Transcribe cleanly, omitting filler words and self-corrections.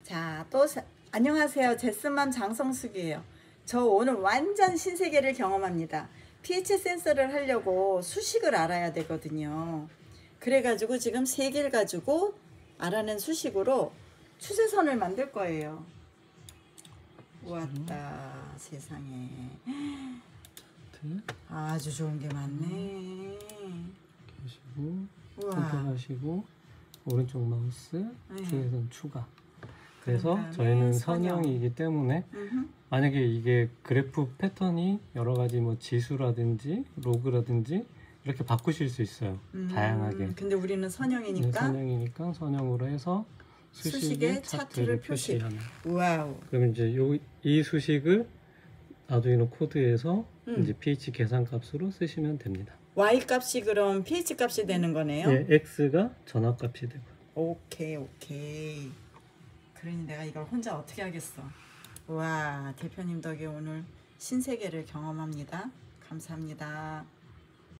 자, 안녕하세요. 제스맘 장성숙이에요. 저 오늘 완전 신세계를 경험합니다. pH 센서를 하려고 수식을 알아야 되거든요. 그래가지고 지금 3개를 가지고 알아낸 수식으로 추세선을 만들 거예요. 우왔다 세상에. 아주 좋은 게 많네. 하시고 우와. 선택하시고 오른쪽 마우스 추세선 추가. 그래서 그다음에 저희는 선형. 선형이기 때문에 만약에 이게 그래프 패턴이 여러 가지 뭐 지수라든지 로그라든지 이렇게 바꾸실 수 있어요. 다양하게. 근데 우리는 선형이니까. 선형이니까 선형으로 해서 수식의 차트를 표시하는. 와우. 그러면 이제 이 수식을 아두이노 코드에서 이제 pH 계산 값으로 쓰시면 됩니다. Y 값이 그럼 pH 값이 되는 거네요. 예, X가 전압 값이 되고. 오케이. 그러니 내가 이걸 혼자 어떻게 하겠어. 와, 대표님 덕에 오늘 신세계를 경험합니다. 감사합니다.